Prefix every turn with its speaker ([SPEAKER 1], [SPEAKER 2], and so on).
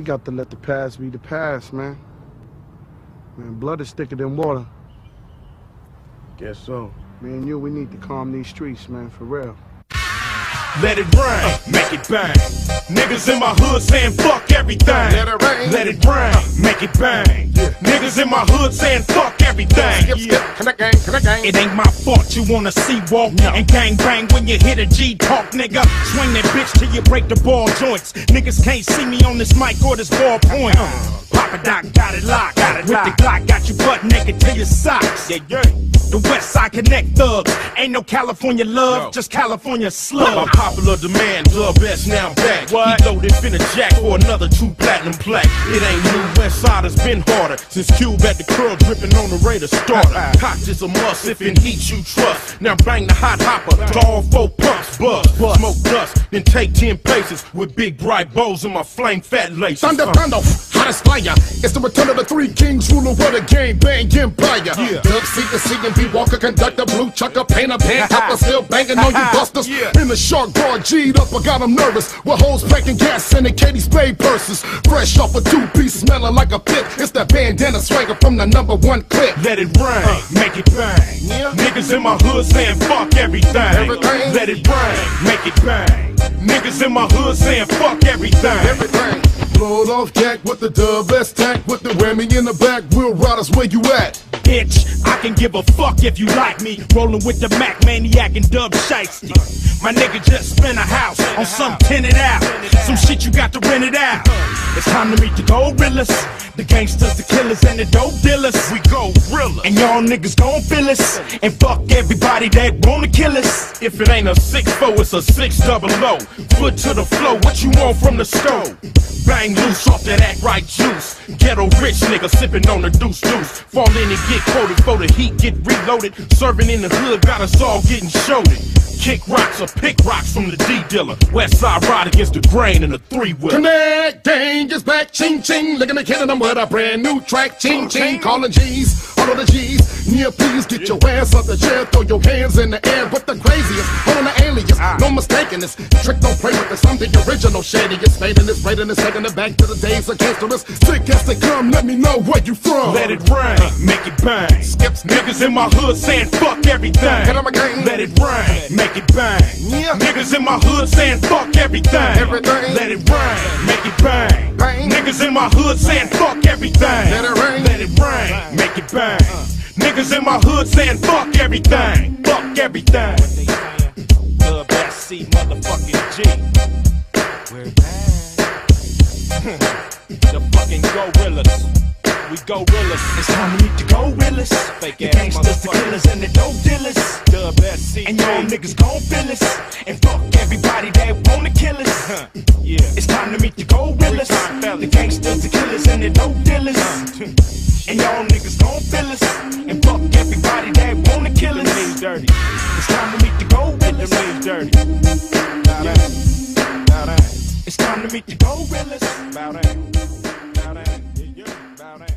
[SPEAKER 1] got to let the past be the past, man. Man, blood is thicker than water.
[SPEAKER 2] Guess so.
[SPEAKER 1] Me and you, we need to calm these streets, man, for real.
[SPEAKER 3] Let it rain, make it bang. Niggas in my hood saying fuck everything.
[SPEAKER 2] Let it rain.
[SPEAKER 3] Let it rain, make it bang.
[SPEAKER 2] Yeah.
[SPEAKER 3] Niggas in my hood saying fuck everything.
[SPEAKER 2] Skip, can I gang?
[SPEAKER 3] It ain't my fault you wanna see walk and gang bang when you hit a G talk, nigga. Swing that bitch till you break the ball joints. Niggas can't see me on this mic or this ballpoint. Papa Doc got it locked. With the Glock, got you butt naked to your socks. The West Side Connect thugs. Ain't no California love, just California slug.
[SPEAKER 2] By popular demand, Dub S now back.
[SPEAKER 3] What?
[SPEAKER 2] He loaded finna jack for another 2 platinum plaque. It ain't new, West Side has been harder. Since Cube at the curl dripping on the Raider starter. Cock is a must if in heat you trust. Now bang the hot hopper to all 4 pumps. Buzz, smoke dust, then take 10 paces with big bright bows in my flame fat laces.
[SPEAKER 4] Thunder, hottest fire. It's the return of the 3 kings, ruler of the game, bang empire. Dub C to C&B, Walker, conductor, blue chucker, painter, band topper, still banging on you busters. In the shark bar, G'd up, I got them nervous. With hoes packing gas in the Katie Spade purses. Fresh off a 2-piece, smelling like a pit. It's that bandana swagger from the #1 clip.
[SPEAKER 3] Let it rain, make it bang. Niggas in my hood saying fuck everything. Let it rain, make it bang. Niggas in my hood saying fuck everything.
[SPEAKER 4] Load off Jack with the Dub S tack, with the whammy in the back. Real riders, where you at?
[SPEAKER 3] Bitch, I can give a fuck if you like me. Rolling with the Mac Maniac and Dub Shiesty. My nigga just spent a house on some tenant out. Some shit you got to rent it out. It's time to meet the gorillas, the gangsters, the killers, and the dope dealers. We go realer, and y'all niggas gon' feel us. And fuck everybody that wanna kill us.
[SPEAKER 2] If it ain't a 6-4, it's a 6-0. Foot to the floor, what you want from the stove? Bang loose off that act right juice. Ghetto rich nigga sipping on the deuce. Fall in and get quoted before the heat get reloaded. Serving in the hood, got us all getting showed. Kick rocks or pick rocks from the D dealer. West Side ride against the grain in the 3-wheeler.
[SPEAKER 4] Connect, gang is back, ching ching. Looking at Canada with a brand new track, ching ching. Calling G's, all of the G's. Near please get your ass up the chair, throw your hands in the air. But the craziest, on the alias, no mistaking this. Trick don't play with this, I'm the original shadiest. Fading this, raiding this, taking it back to the days of gangsters. Sick as they come, let me know where you from.
[SPEAKER 3] Let it rain, make it bang.
[SPEAKER 4] Skips,
[SPEAKER 3] niggas in my hood saying fuck everything. Let it rain, make it bang. Niggas in my hood saying fuck everything. Let it rain, make it bang. Niggas in my hood saying fuck everything. Let it rain, make it bang. Niggas in my hood saying fuck everything. Fuck everything. Dub S motherfucking G. We're back. The fucking gorillas. We gorillas. It's time to meet the gorillas. The gangsters, the killers, and the dope dealers. Dub S and y'all niggas gon' feel us. And fuck everybody that wanna kill us. It's time to meet the gorillas. The gangsters, the killers, and the dope dealers. And y'all niggas gon' feel us. And fuck everybody that wanna kill us. It's time to meet the gorillas. It's time to meet the gorillas.